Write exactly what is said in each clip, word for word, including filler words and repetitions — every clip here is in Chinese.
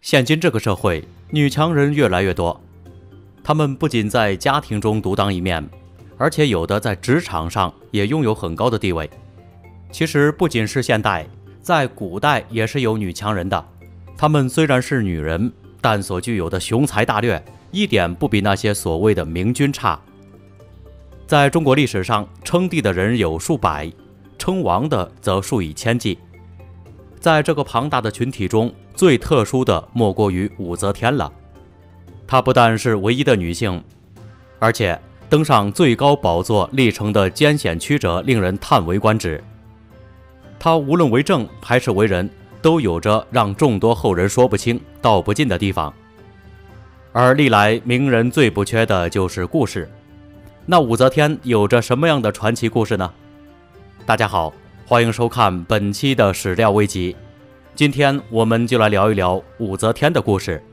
现今这个社会，女强人越来越多，她们不仅在家庭中独当一面，而且有的在职场上也拥有很高的地位。其实不仅是现代，在古代也是有女强人的。她们虽然是女人，但所具有的雄才大略一点不比那些所谓的明君差。在中国历史上，称帝的人有数百，称王的则数以千计。在这个庞大的群体中，最特殊的莫过于武则天了。她不但是唯一的女性，而且登上最高宝座历程的艰险曲折令人叹为观止。她无论为政还是为人，都有着让众多后人说不清道不尽的地方。而历来名人最不缺的就是故事。那武则天有着什么样的传奇故事呢？大家好，欢迎收看本期的史料危集。今天我们就来聊一聊武则天的故事。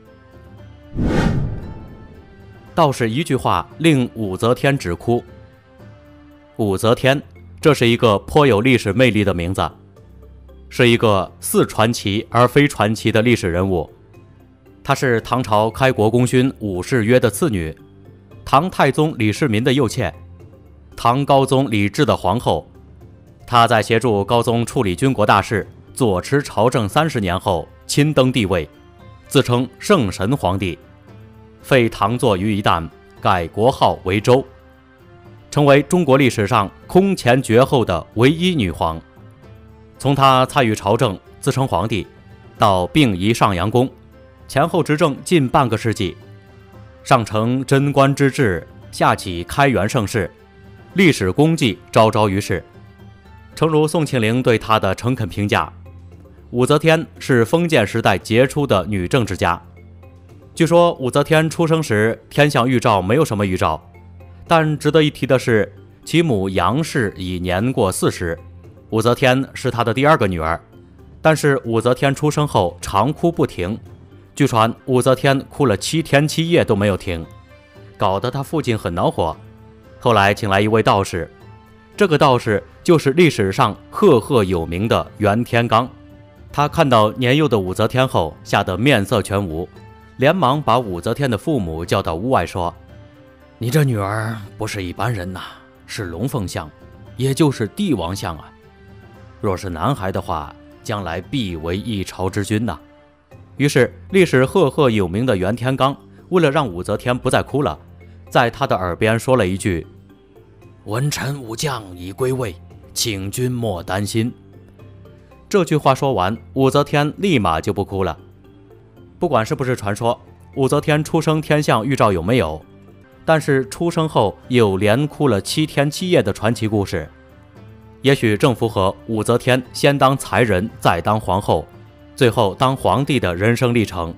道士一句话令武则天直哭。武则天，这是一个颇有历史魅力的名字，是一个似传奇而非传奇的历史人物。她是唐朝开国功勋武士约的次女，唐太宗李世民的幼妾，唐高宗李治的皇后。她在协助高宗处理军国大事，坐持朝政三十年后，亲登帝位，自称圣神皇帝，废唐作于一旦，改国号为周，成为中国历史上空前绝后的唯一女皇。从她参与朝政，自称皇帝，到病移上阳宫，前后执政近半个世纪，上承贞观之治，下启开元盛世，历史功绩昭昭于世。诚如宋庆龄对她的诚恳评价，武则天是封建时代杰出的女政治家。据说武则天出生时天象预兆没有什么预兆，但值得一提的是，其母杨氏已年过四十，武则天是她的第二个女儿。但是武则天出生后常哭不停，据传武则天哭了七天七夜都没有停，搞得她父亲很恼火。后来请来一位道士，这个道士就是历史上赫赫有名的袁天罡。他看到年幼的武则天后，吓得面色全无，连忙把武则天的父母叫到屋外说：“你这女儿不是一般人呐，是龙凤相，也就是帝王相啊！若是男孩的话，将来必为一朝之君呐。”于是历史赫赫有名的袁天罡为了让武则天不再哭了，在她的耳边说了一句：“文臣武将已归位，请君莫担心。”这句话说完，武则天立马就不哭了。不管是不是传说，武则天出生天象预兆有没有，但是出生后有连哭了七天七夜的传奇故事，也许正符合武则天先当才人再当皇后，最后当皇帝的人生历程。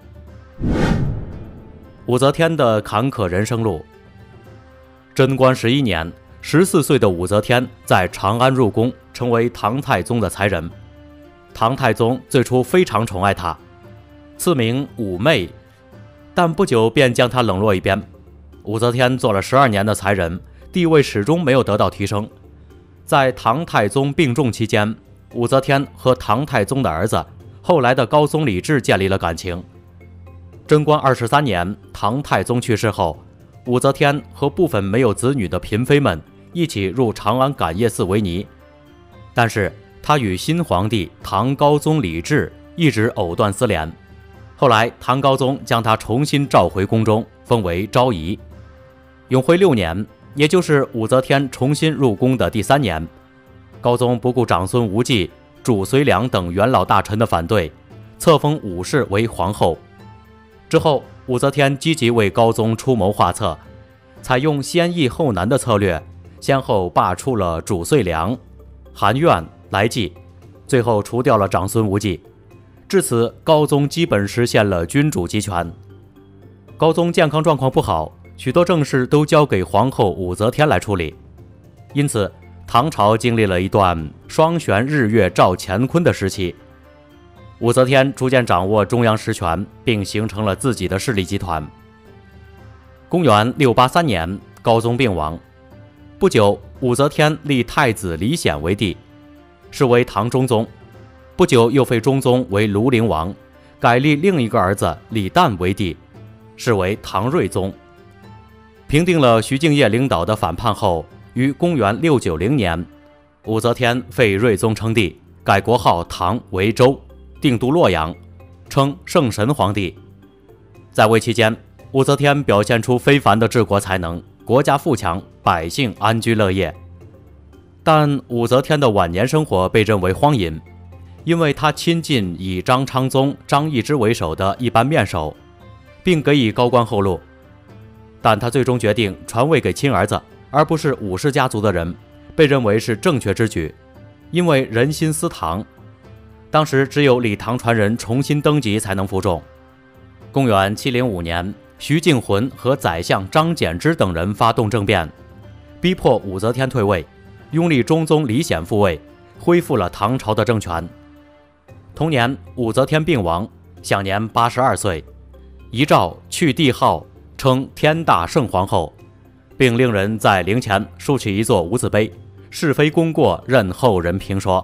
武则天的坎坷人生路。贞观十一年，十四岁的武则天在长安入宫，成为唐太宗的才人。唐太宗最初非常宠爱她，赐名武媚，但不久便将她冷落一边。武则天做了十二年的才人，地位始终没有得到提升。在唐太宗病重期间，武则天和唐太宗的儿子，后来的高宗李治建立了感情。贞观二十三年，唐太宗去世后，武则天和部分没有子女的嫔妃们一起入长安感业寺为尼，但是她与新皇帝唐高宗李治一直藕断丝连。后来唐高宗将她重新召回宫中，封为昭仪。永徽六年，也就是武则天重新入宫的第三年，高宗不顾长孙无忌、主随良等元老大臣的反对，册封武氏为皇后。之后武则天积极为高宗出谋划策，采用先易后难的策略，先后罢黜了主遂良、韩苑、来济，最后除掉了长孙无忌。至此，高宗基本实现了君主集权。高宗健康状况不好，许多政事都交给皇后武则天来处理，因此唐朝经历了一段双悬日月照乾坤的时期。武则天逐渐掌握中央实权，并形成了自己的势力集团。公元六八三年，高宗病亡，不久，武则天立太子李显为帝，是为唐中宗。不久又废中宗为庐陵王， 改立另一个儿子李旦为帝，是为唐睿宗。平定了徐敬业领导的反叛后，于公元六九零年，武则天废睿宗称帝，改国号唐为周，定都洛阳，称圣神皇帝。在位期间，武则天表现出非凡的治国才能，国家富强，百姓安居乐业。但武则天的晚年生活被认为荒淫，因为她亲近以张昌宗、张易之为首的一般面首，并给予高官厚禄。但她最终决定传位给亲儿子，而不是武氏家族的人，被认为是正确之举，因为人心思唐，当时只有李唐传人重新登基才能服众。公元七零五年，徐敬浑和宰相张柬之等人发动政变，逼迫武则天退位，拥立中宗李显复位，恢复了唐朝的政权。同年，武则天病亡，享年八十二岁，遗诏去帝号，称天大圣皇后，并令人在陵前竖起一座无字碑，是非功过任后人评说。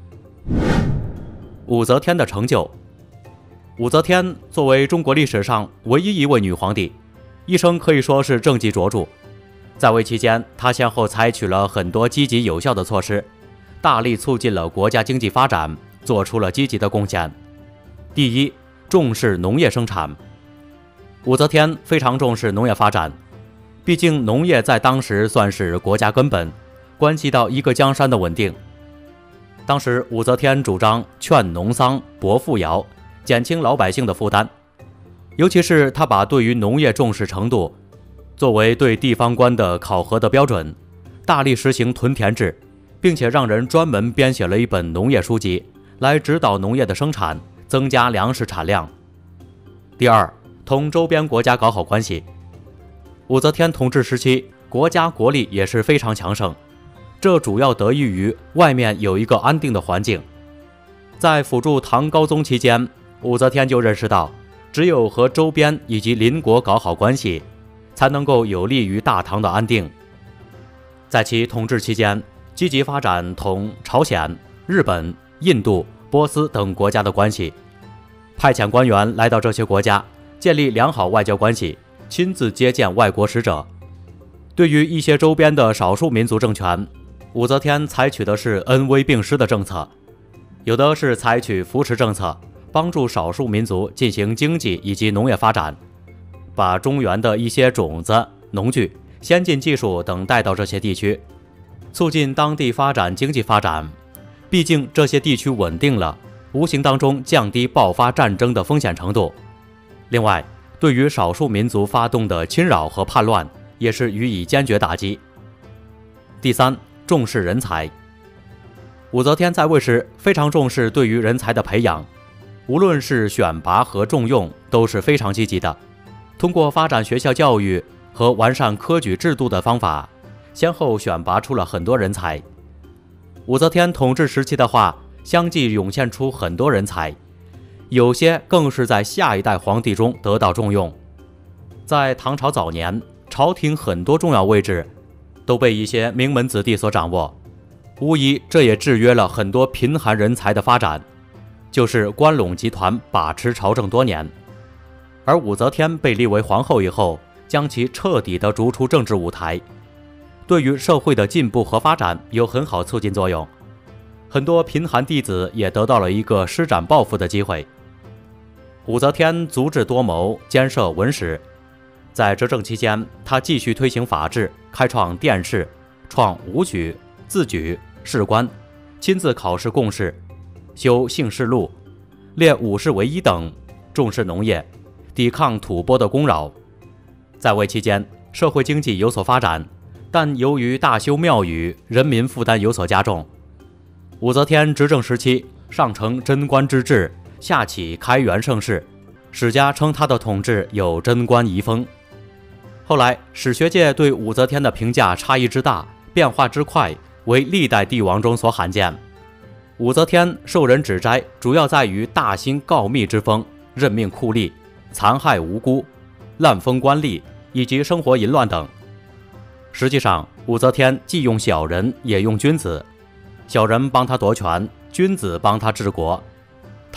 武则天的成就。武则天作为中国历史上唯一一位女皇帝，一生可以说是政绩卓著。在位期间，她先后采取了很多积极有效的措施，大力促进了国家经济发展，做出了积极的贡献。第一，重视农业生产。武则天非常重视农业发展，毕竟农业在当时算是国家根本，关系到一个江山的稳定。当时武则天主张劝农桑、薄赋徭，减轻老百姓的负担，尤其是她把对于农业重视程度作为对地方官的考核的标准，大力实行屯田制，并且让人专门编写了一本农业书籍，来指导农业的生产，增加粮食产量。第二，同周边国家搞好关系。武则天统治时期，国家国力也是非常强盛，这主要得益于外面有一个安定的环境。在辅助唐高宗期间，武则天就认识到，只有和周边以及邻国搞好关系，才能够有利于大唐的安定。在其统治期间，积极发展同朝鲜、日本、印度、波斯等国家的关系，派遣官员来到这些国家，建立良好外交关系，亲自接见外国使者。对于一些周边的少数民族政权，武则天采取的是恩威并施的政策，有的是采取扶持政策，帮助少数民族进行经济以及农业发展，把中原的一些种子、农具、先进技术等带到这些地区，促进当地发展经济发展。毕竟这些地区稳定了，无形当中降低爆发战争的风险程度。另外，对于少数民族发动的侵扰和叛乱，也是予以坚决打击。第三，重视人才。武则天在位时非常重视对于人才的培养，无论是选拔和重用都是非常积极的。通过发展学校教育和完善科举制度的方法，先后选拔出了很多人才。武则天统治时期的话，相继涌现出很多人才，有些更是在下一代皇帝中得到重用。在唐朝早年，朝廷很多重要位置都被一些名门子弟所掌握，无疑这也制约了很多贫寒人才的发展，就是关陇集团把持朝政多年。而武则天被立为皇后以后，将其彻底地逐出政治舞台，对于社会的进步和发展有很好促进作用。很多贫寒弟子也得到了一个施展抱负的机会。武则天足智多谋，兼涉文史，在执政期间，她继续推行法治，开创殿试，创武举、字举、士官，亲自考试贡士，修姓氏录，列五世为一等，重视农业，抵抗吐蕃的攻扰。在位期间，社会经济有所发展，但由于大修庙宇，人民负担有所加重。武则天执政时期，上承贞观之治，下启开元盛世，史家称她的统治有贞观遗风。后来史学界对武则天的评价差异之大，变化之快，为历代帝王中所罕见。武则天受人指摘，主要在于大兴告密之风，任命酷吏，残害无辜，滥封官吏，以及生活淫乱等。实际上，武则天既用小人，也用君子，小人帮他夺权，君子帮他治国。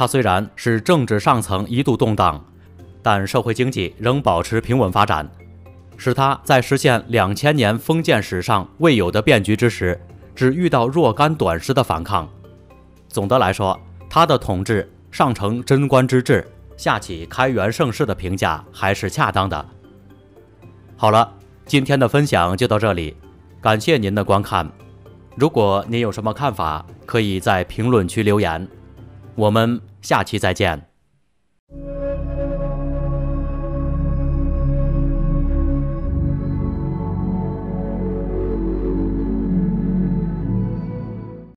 他虽然是政治上层一度动荡，但社会经济仍保持平稳发展，使他在实现两千年封建史上未有的变局之时，只遇到若干短时的反抗。总的来说，他的统治上承贞观之治，下启开元盛世的评价还是恰当的。好了，今天的分享就到这里，感谢您的观看。如果您有什么看法，可以在评论区留言。我们下期再见。